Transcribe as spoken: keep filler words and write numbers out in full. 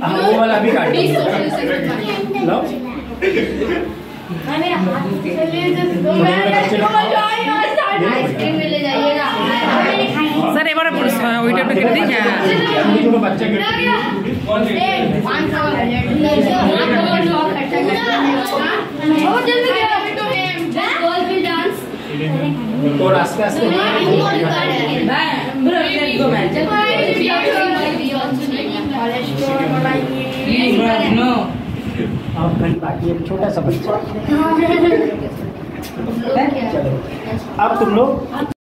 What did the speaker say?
वो वाला भी काट लो। सर এবারে ওইটা একটু কেটে দিই। হ্যাঁ বাচ্চা और आस्ते आस्ते छोटा सा बच्चा। अब तुम लोग